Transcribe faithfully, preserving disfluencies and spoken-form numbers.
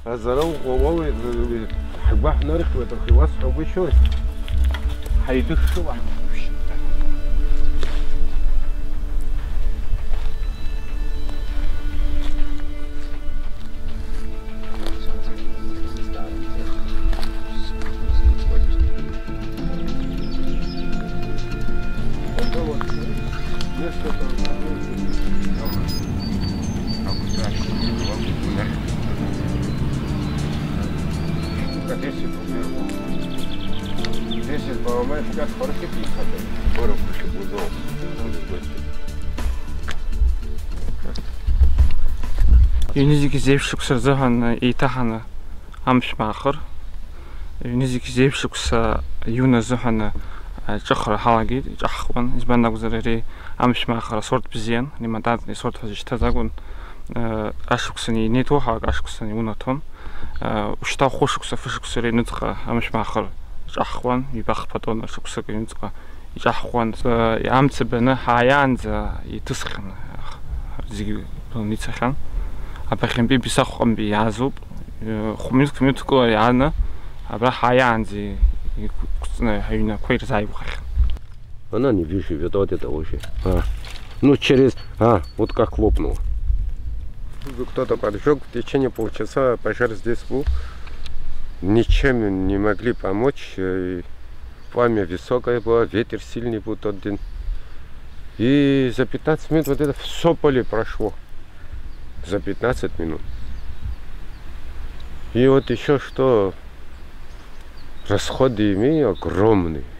А зарау овой хбах нарх в этом хвас обычно. Хайдух шуа. Здесь поломаешь как хорки пихать, гору буду. Юнизик зевшуксар зохана и тахана амшмахар. Юнизик зевшукса юна зохана жахра халаги жахван избандаг зарари амшмахар сорт бизен ниматат не сорт хажтазагун ашуксани нетохаг ашуксани унатон ушта хошукса фшуксари нутха амшмахар жахван ибах патон ашуксага юнтга жахван ямцбена хаянза итсхан зиг ницхан абахим би бисахом би язуб хумис кмютко яна аба хаянзи куцна хайна койр зайбах. Она не живет вот это вообще. А. Ну через, а, вот как лопнул. Кто-то поджег, в течение полчаса пожар здесь был. Ничем не могли помочь. Пламя высокое было, ветер сильный был тот день. И за пятнадцать минут вот это все поле прошло. За пятнадцать минут. И вот еще что, расходы имею огромные.